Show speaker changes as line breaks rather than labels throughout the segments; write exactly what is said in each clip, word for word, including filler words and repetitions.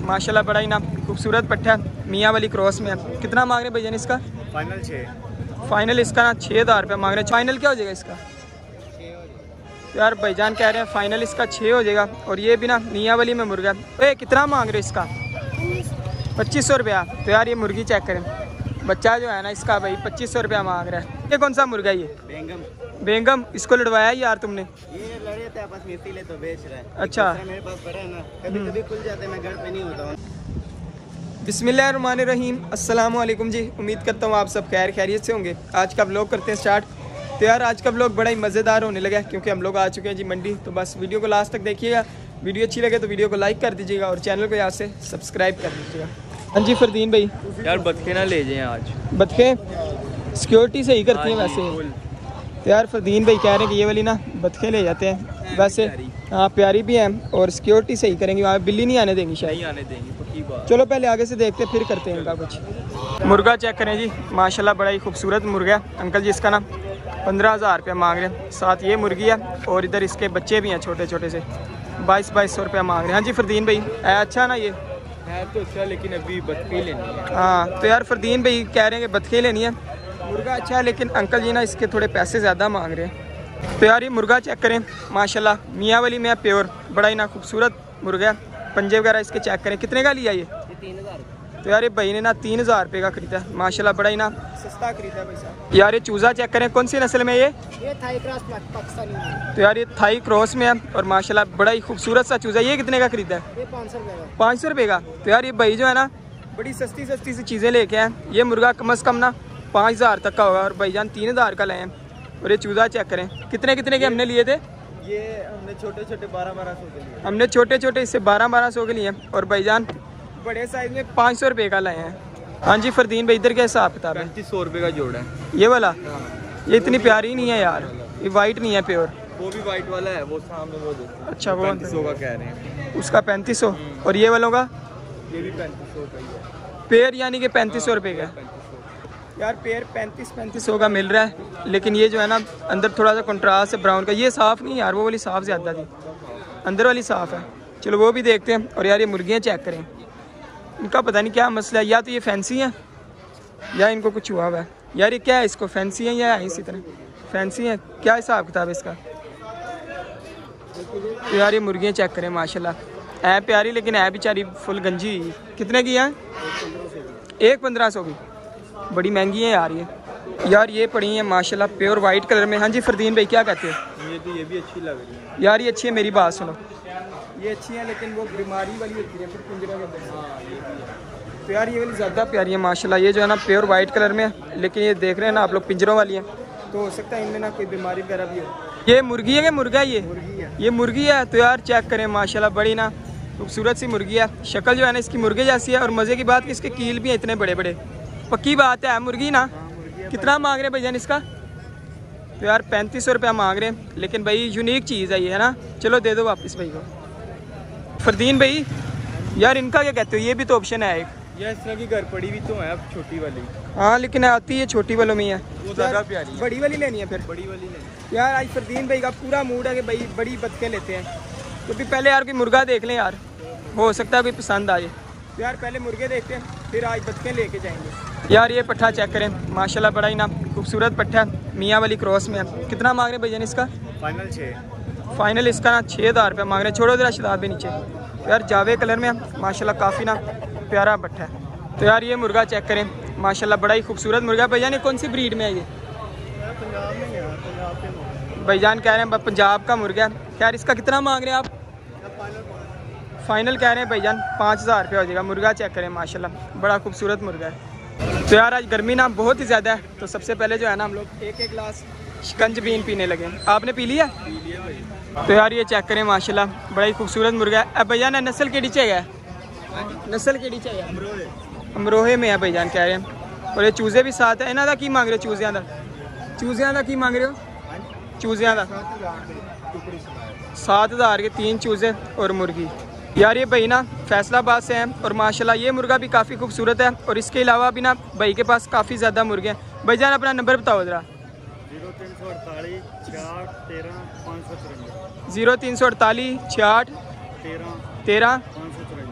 माशाल्लाह बड़ा ही ना खूबसूरत पट्ठा है, मियाँ वाली क्रॉस में है। कितना मांग रहे हैं भाईजान इसका?
फाइनल छः।
फाइनल इसका ना छः हज़ार रुपये मांग रहे हैं। फाइनल क्या हो जाएगा इसका? तो यार भाईजान कह रहे हैं फाइनल इसका छः हो जाएगा। और ये भी ना मियाँ वाली में मुर्गा है। कितना मांग रहे हो इसका? पच्चीस सौ रुपया। तो यार ये मुर्गी चेक करें, बच्चा जो है ना इसका भाई पच्चीस सौ रुपया मांग रहा है। ये कौन सा मुर्गा है? ये
बेंगम।
बेंगम। इसको लड़वाया यार तुमने?
ये लड़े थे आपस में इसीलिए तो बेच रहा है।
अच्छा,
मेरे पास पड़ा है ना, कभी कभी खुल जाते हैं, मैं घर पे नहीं होता हूँ।
बिस्मिल्लाहिर्रहमानिर्रहीम। अस्सलाम वालेकुम जी, उम्मीद करता हूँ आप सब खैर खैरियत से होंगे। आज का व्लॉग करते हैं स्टार्ट। तो यार आज का व्लॉग बड़ा ही मज़ेदार होने लगा क्योंकि हम लोग आ चुके हैं जी मंडी। तो बस वीडियो को लास्ट तक देखिएगा, वीडियो अच्छी लगे तो वीडियो को लाइक कर दीजिएगा और चैनल को यहाँ से सब्सक्राइब कर दीजिएगा। हाँ जी फरदीन भाई,
यार बतखे ना ले जाएं आज।
बतखे सिक्योरिटी सही करती हैं वैसे। तो यार फरदीन भाई कह रहे हैं कि ये वाली ना बतखे ले जाते हैं वैसे। हाँ प्यारी भी हैं और सिक्योरिटी सही करेंगी, वहाँ बिल्ली नहीं आने देंगी शायद।
नहीं आने देंगी पक्की बात।
चलो पहले आगे से देखते फिर करते हैं इनका कुछ। मुर्गा चेक करें जी, माशाल्लाह बड़ा ही खूबसूरत मुर्गा है। अंकल जी इसका ना पंद्रह हज़ार रुपया मांग रहे हैं। साथ ये मुर्गी है और इधर इसके बच्चे भी हैं छोटे छोटे से, बाईस बाईस सौ रुपया मांग रहे हैं। हाँ जी फरदीन भाई, अच्छा ना ये
है तो अच्छा, लेकिन अभी बतखे लेनी है।
हाँ तो यार फरदीन भाई कह रहे हैं कि बतखे लेनी है। मुर्गा अच्छा है लेकिन अंकल जी ना इसके थोड़े पैसे ज़्यादा मांग रहे हैं। तो यार ये मुर्गा चेक करें, माशाल्लाह मियाँ वाली में है, प्योर बड़ा ही ना खूबसूरत मुर्गा है। पंजे वगैरह इसके चेक करें। कितने का लिया ये?
तीन हज़ार।
तो यार ये भाई ने ना तीन हज़ार रुपये का खरीदा है। माशाल्लाह बड़ा ही ना सस्ता खरीदा है भाई साहब। यार ये चूज़ा चेक करें, कौन सी नस्ल में ये?
ये थाई क्रॉस पाकिस्तानी है।
तो यार ये थाई क्रॉस में है और माशाल्लाह बड़ा ही खूबसूरत सा चूज़ा। ये कितने का खरीदा है?
ये पाँच सौ रुपये का।
पाँच सौ रुपये का। तो यार ये भाई जो है ना बड़ी सस्ती सस्ती सी चीज़ें लेके आए। ये मुर्गा कम अज़ कम ना पाँच हज़ार तक का होगा और भाईजान तीन हज़ार का लाए हैं। और ये चूज़ा चेक करें, कितने कितने के हमने लिए थे?
ये हमने छोटे छोटे बारह बारह सौ के लिए।
हमने छोटे छोटे इससे बारह बारह सौ के लिए और भाईजान बड़े साइज में पाँच सौ रुपये का लाए हैं। हाँ जी फरदीन भाई, इधर क्या हिसाब किताब है?
पैंतीस सौ रुपये का जोड़ा है
ये वाला। ये इतनी प्यारी नहीं है यार, ये वाइट नहीं है प्योर।
वो भी वाइट वाला है, वो सामने वो देखो।
अच्छा वो
पैंतीस सौ का कह रहे हैं।
उसका पैंतीस सौ और ये वालों का
ये भी पैंतीस सौ का ही है।
पेयर, यानी कि पैंतीस सौ रुपये का। यार पेयर पैंतीस पैंतीस सौ का मिल रहा है, लेकिन ये जो है ना अंदर थोड़ा सा कंट्रास्ट है ब्राउन का। ये साफ़ नहीं यार, वो वाली साफ़ ज़्यादा थी, अंदर वाली साफ़ है। चलो वो भी देखते हैं। और यार ये मुर्गियाँ चेक करें, इनका पता नहीं क्या मसला है, या तो ये फैंसी है या इनको कुछ हुआ हुआ है। यार ये क्या है, इसको फैंसी है या है इसी तरह फैंसी है? क्या हिसाब किताब है इसका? तो यार ये मुर्गियाँ चेक करें, माशाल्लाह है प्यारी लेकिन है बेचारी फुल गंजी। कितने की है? एक पंद्रह सौ की। बड़ी महंगी है यार ये। यार ये पड़ी है माशाल्लाह प्योर वाइट कलर में। हाँ जी फरदीन भाई क्या कहते हैं?
ये तो ये भी अच्छी लग रही है
यार ये अच्छी है, मेरी बात सुनो, ये अच्छी है लेकिन वो बीमारी वाली होती है फिर पिंजरे में। तो यार ये वाली ज़्यादा प्यारी है माशाल्लाह। ये जो है ना प्योर वाइट कलर में है, लेकिन ये देख रहे हैं ना आप लोग पिंजरों वाली है, तो हो सकता है इनमें ना कोई बीमारी वगैरह भी हो। ये मुर्गी है कि मुर्गा? ये
मुर्गी है।
ये मुर्गी है। तो यार चेक करें माशाल्लाह बड़ी ना खूबसूरत सी मुर्गी है। शक्ल जो है ना इसकी मुर्गे जैसी है और मज़े की बात कि इसके कील भी हैं इतने बड़े बड़े। पक्की बात है मुर्गी ना। कितना मांग रहे हैं भाईजान इसका? तो यार पैंतीस सौ रुपया मांग रहे हैं, लेकिन भाई यूनिक चीज़ है ये, है ना। चलो दे दो वापस भाई को। फरदीन भाई यार इनका क्या कहते हो? ये भी तो ऑप्शन है एक।
ये इस तरह की घर पड़ी भी तो है अब, छोटी वाली।
हाँ लेकिन आती है छोटी वालों में ही है।
वो ज़्यादा प्यारी है।
बड़ी वाली लेनी है फिर?
बड़ी वाली लेनी।
यार आज फरदीन भाई का पूरा मूड है कि भाई बड़ी बतखें लेते हैं, क्योंकि तो पहले यार कोई मुर्गा देख लें यार, हो सकता है कोई पसंद आ जाए। तो यार पहले मुर्गे देखते हैं फिर आज बतखें लेके जाएंगे। यार ये पट्ठा चेक करें, माशाल्लाह बड़ा ही ना खूबसूरत पट्ठा है, मियाँ वाली क्रॉस में है। कितना मांग रहे हैं भाईजान इसका?
फाइनल छः।
फाइनल इसका ना छः हज़ार रुपये मांग रहे हैं। छोड़ो जरा शदाब भी नीचे। तो यार जावे कलर में है माशाल्लाह, काफ़ी ना प्यारा पट्ठा है। तो यार ये मुर्गा चेक करें, माशाल्लाह बड़ा ही खूबसूरत मुर्गा है। भाईजान ये कौन सी ब्रीड में है ये?
पंजाब में है, पंजाब के
भाईजान कह रहे हैं पंजाब का मुर्गा है। यार इसका कितना मांग रहे हैं आप? फाइनल कह रहे हैं भाईजान पाँच हज़ार रुपये हो जाएगा। मुर्गा चेक करें माशाल्लाह बड़ा खूबसूरत मुर्गा है। तो यार आज गर्मी ना बहुत ही ज़्यादा है, तो सबसे पहले जो है ना हम लोग एक एक गिलास शिकंज बीन पीने लगे। आपने पी लिया?
पी लिया भाई।
तो यार ये चेक करें माशाल्लाह बड़ा ही खूबसूरत मुर्गा है। अब भैया ना नस्ल केड़ी चाहिए? नस्ल केड़ी चाहिए? अमरोहे में है भाईजान कह रहे हैं। और ये चूज़े भी साथ है। इन्हों का की मांग रहे हो? चूज़ियाँ का चूज़ियाँ का की मांग रहे हो? चूज़ियाँ का सात हज़ार के तीन चूज़े और मुर्गी। यार ये भाई ना फैसलाबाद से हैं और माशाल्लाह ये मुर्गा भी काफ़ी खूबसूरत है। और इसके अलावा भी ना भाई के पास काफ़ी ज़्यादा मुर्गे हैं। भाईजान अपना नंबर बताओ ज़रा।
जीरो तीन सौ अड़तालीस छियाठ तेरह पाँच सौ चौरंजा।
ज़ीरो तीन सौ अड़तालीस छियाठ
तेरह
तेरह
पाँच सौ चौरंजा।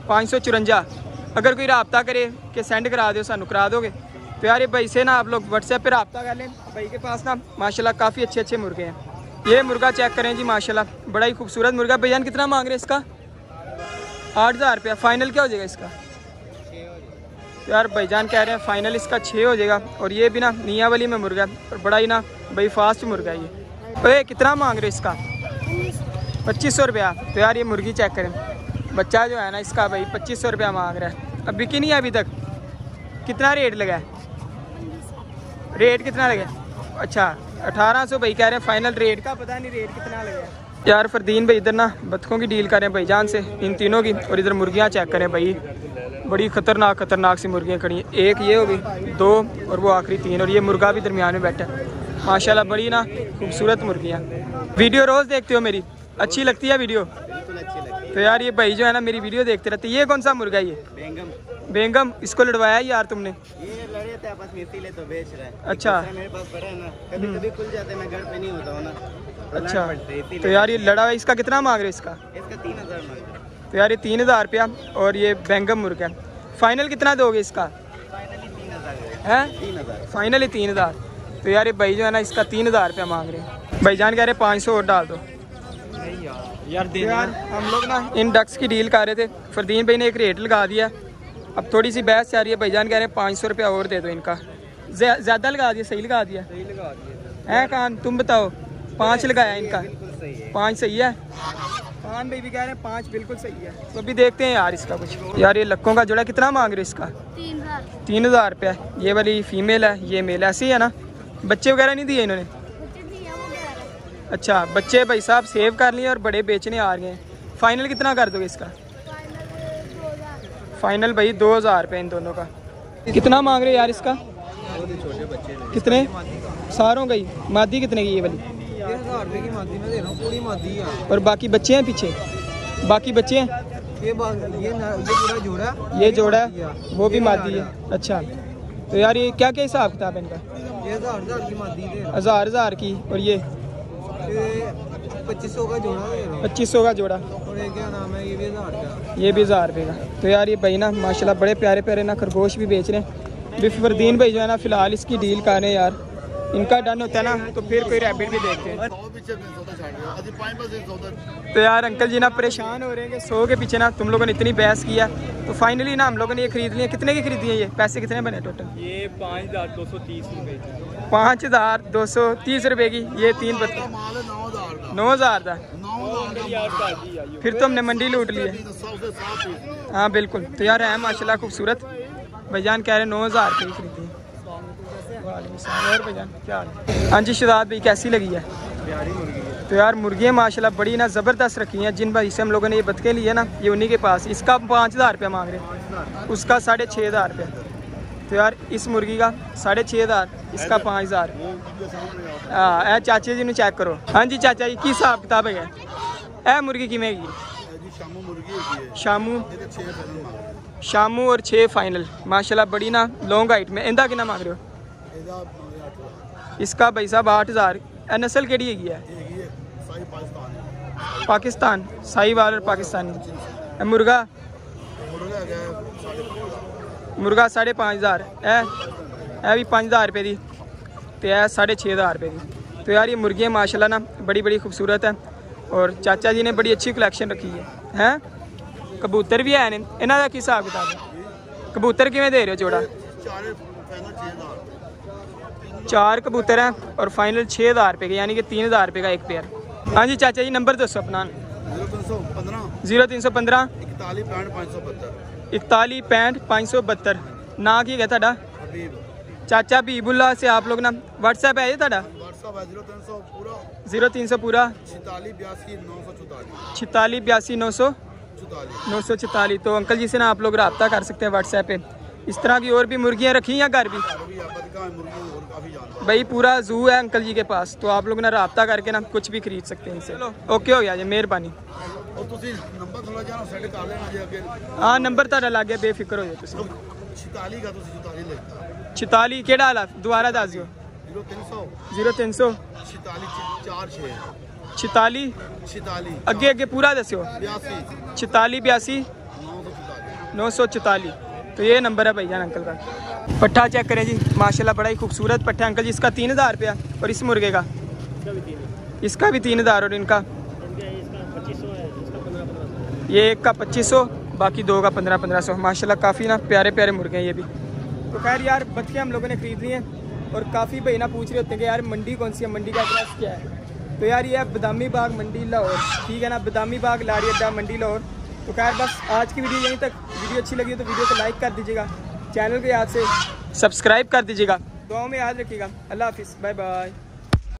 पाँच सौ चुरंजा। अगर कोई रब्ता करे कि सेंड करा दो सानू करा दोगे तो यार ये भाई से ना आप लोग व्हाट्सएप पे रब्ता कर लें। भाई के पास ना माशाल्लाह काफ़ी अच्छे अच्छे मुर्गे हैं। ये मुर्गा चेक करें जी माशाल्लाह बड़ा ही खूबसूरत मुर्गा। भैया कितना मांग रहे हैं इसका? आठ हज़ार रुपया। फ़ाइनल क्या हो जाएगा इसका? तो यार भाईजान कह रहे हैं फ़ाइनल इसका छः हो जाएगा। और ये भी ना मियाँ वाली में मुर्गा है और बड़ा ही ना भाई फास्ट मुर्गा है ये। तो ये कितना मांग रहे इसका? पच्चीस सौ रुपया। तो यार ये मुर्गी चेक करें, बच्चा जो है ना इसका भाई पच्चीस सौ रुपया मांग रहा है। अब बिकी नहीं है अभी तक। कितना रेट लगा है? रेट कितना लगा? अच्छा अठारह सौ भाई कह रहे हैं फ़ाइनल। रेट का पता नहीं रेट कितना लगा है। यार फरदीन भाई इधर ना बतखों की डील करें भाईजान से, इन तीनों की। और इधर मुर्गियाँ चेक करें भाई, बड़ी ख़तरनाक ख़तरनाक सी मुर्गियाँ खड़ी हैं। एक ये हो गई, दो और वो आखिरी तीन, और ये मुर्गा भी दरमियान में बैठा है माशाल्लाह। बड़ी ना खूबसूरत मुर्गियाँ। वीडियो रोज़ देखते हो मेरी? अच्छी लगती है वीडियो?
बिल्कुल अच्छी लगती
तो यार ये भाई जो है ना मेरी वीडियो देखते रहते। ये कौन सा मुर्गा है ये?
बेंगम।
बेंगम। इसको लड़वाया यार तुमने?
ये लड़े थे आपस में इसीलिए तो बेच रहे हैं।
अच्छा।
मेरे पास पड़ा है ना, कभी कभी खुल जाते हैं, मैं घर पे नहीं होता हूँ ना। तो
अच्छा
लड़ पड़ते हैं, इसीलिए।
तो यार ये लड़ा हुआ इसका कितना मांग रहे इसका?
इसका तीन हज़ार मांग रहे हैं।
तो यार ये तीन हज़ार रुपया। और ये बेंगम मुर्गा है। फाइनल कितना दोगे इसका?
फाइनली तीन हज़ार
है।
तीन हज़ार
फाइनली तीन हज़ार। तो यार ये भाई जो है ना इसका तीन हज़ार रुपया मांग रहे हैं। भाईजान कह रहे हैं पाँच सौ और डाल दो
यार।
तो यार हम लोग ना इन डक्स की डील कर रहे थे। फरदीन भाई ने एक रेट लगा दिया। अब थोड़ी सी बहस जा रही है। भाईजान कह रहे हैं पाँच सौ रुपया और दे दो इनका। ज़्यादा लगा दिया? सही लगा दिया
सही लगा दिया
है? कान तुम बताओ। पाँच लगाया इनका?
बिल्कुल सही है।
पाँच सही है? खान भाई भी कह रहे हैं पाँच बिल्कुल सही है। तो अभी देखते हैं यार इसका कुछ। यार ये लक्कों का जोड़ा कितना मांग रहे हो इसका?
तीन हजार
तीन हज़ार रुपया। ये वाली फीमेल है, ये मेल है। ऐसी है ना? बच्चे वगैरह नहीं दिए इन्होंने? अच्छा बच्चे भाई साहब सेव कर लिए और बड़े बेचने आ गए हैं। फाइनल कितना कर दोगे इसका? फाइनल भाई दो हज़ार रुपये इन दोनों का। कितना मांग रहे हो यार इसका?
छोटे बच्चे
कितने? सारों गई मादी कितने की? ये वाली
हज़ार रुपये की मादी में दे रहा हूँ, पूरी मादी है।
और बाकी बच्चे हैं पीछे? बाकी बच्चे हैं?
ये ये पूरा जोड़ा,
ये जोड़ा है, वो भी मादी है। अच्छा तो यार ये क्या क्या हिसाब किताब है इनका?
ये हज़ार हज़ार की मादी दे रहा
हज़ार हज़ार की। और ये
पच्चीस सौ का जोड़ा दे रहा हूँ।
पच्चीस सौ का जोड़ा।
और ये क्या नाम है? ये भी हज़ार का।
ये भी हज़ार रुपये का। तो यार ये भाई ना माशाल्लाह बड़े प्यारे प्यारे ना खरगोश भी बेच रहे हैं। भी फरदीन भाई जो है ना फ़िलहाल इसकी डील कर रहे हैं यार। इनका डन होता है ना तो फिर कोई रैबिट भी देखते हैं। तो यार अंकल जी ना परेशान हो रहे हैं कि सौ के पीछे ना तुम लोगों ने इतनी बहस किया। तो फाइनली ना हम लोगों ने ये खरीद लिया। कितने की खरीदी है ये? पैसे कितने बने टोटल?
ये पाँच हज़ार दो सौ तीस रुपये की।
पाँच हज़ार दो सौ तीस रुपये की। ये तीन बच्चे नौ हज़ार था। फिर तो हमने मंडी लूट ली है। हाँ बिल्कुल। तो यार है माशाल्लाह खूबसूरत। भाईजान कह रहे हैं नौ हज़ार रुपये की खरीदी है। और भाईजान क्या हाल है? हाँ जी शहजाद भाई कैसी लगी है? तो यार मुर्गियाँ माशाल्लाह बड़ी ना ज़बरदस्त रखी हैं। जिन भाई से हम लोगों ने ये बतखें ली है ना ये उन्हीं के पास। इसका पाँच हज़ार रुपया मांग रहे हैं, उसका साढ़े छः हज़ार रुपया। तो यार इस मुर्गी का साढ़े छः हज़ार, इसका पाँच हज़ार। हाँ चाचा जी ने चेक करो। हाँ जी चाचा जी की हिसाब किताब है? ए मुर्गी किमें की? शामू शामू और छः फाइनल माशाल्लाह बड़ी ना लॉन्ग हाइट में। इंदा कितना मांग रहे हो? इसका भाई साहब आठ हज़ार। नस्ल केड़ी है? पाकिस्तान साहिवाल और पाकिस्तानी। मुर्गा मुर्गा साढ़े पाँच हज़ार है भी पाँच हज़ार रुपये की। तो है साढ़े छः हज़ार रुपये की। तो यार ये मुर्गियाँ माशाल्लाह ना बड़ी बड़ी खूबसूरत है। और चाचा जी ने बड़ी अच्छी कलेक्शन रखी है हैं। कबूतर भी है इन्हों का हिसाब किताब है? कबूतर किमें दे रहे हो जोड़ा? चार कबूतर हैं और फाइनल छः हज़ार रुपये के, यानी कि तीन हज़ार रुपये का एक पेयर। हाँ जी चाचा जी नंबर दसो अपना। जीरो तीन सौ पंद्रह इकतालीस पैंठ पाँच सौ बहत्तर। ना की है ਤੁਹਾਡਾ? चाचा हबीबुल्ला से आप लोग ना व्हाट्सएप है ਤੁਹਾਡਾ? जीरो तीन सौ पूरा छितालीस बयासी नौ सौ नौ सौ छितालीस। तो अंकल जी से ना आप लोग रब्ता कर सकते हैं व्हाट्सएप पे। इस तरह की और भी मुर्गियाँ रखी हैं घर भी? भाई पूरा जू है अंकल जी के पास। तो आप लोग ना रब्ता करके ना कुछ भी खरीद सकते हैं इनसे। चलो ओके हो गया जी, मेहरबानी। हाँ नंबर ਤੁਹਾਡਾ ਲੱਗ ਗਿਆ, बेफिक्र हो जाए ਤੁਸੀਂ। छिताली केड़ा हाल दोबारा दस दियो। जीरो तीन सौ छिताली अगे अगे पूरा दस्यो। छिताली बयासी नौ सौ चौतालीस। तो ये नंबर है भैया अंकल का। पट्ठा चेक करें जी, माशाल्लाह बड़ा ही खूबसूरत पट्ठा अंकल जी। इसका तीन हज़ार रुपया और इस मुर्गे का इसका भी तीन हज़ार और इनका ये एक का पच्चीस सौ, बाकी दो का पंद्रह पंद्रह सौ। माशाल्लाह काफ़ी ना प्यारे प्यारे मुर्गे हैं ये भी। तो खैर यार बच्चे हम लोगों ने खरीद लिए हैं और काफ़ी भाई ना पूछ रहे होते हैं कि यार मंडी कौन सी है, मंडी का एड्रेस क्या है। तो यार ये है बदामी बाग मंडी लाहौर, ठीक है ना, बदामी बाग लाड़ी अड्डा मंडी लाहौर। तो खैर बस आज की वीडियो यहीं तक। वीडियो अच्छी लगी तो वीडियो को लाइक कर दीजिएगा, चैनल को याद से सब्सक्राइब कर दीजिएगा, दुआओं में याद रखिएगा। अल्लाह हाफिज़, बाय बाय।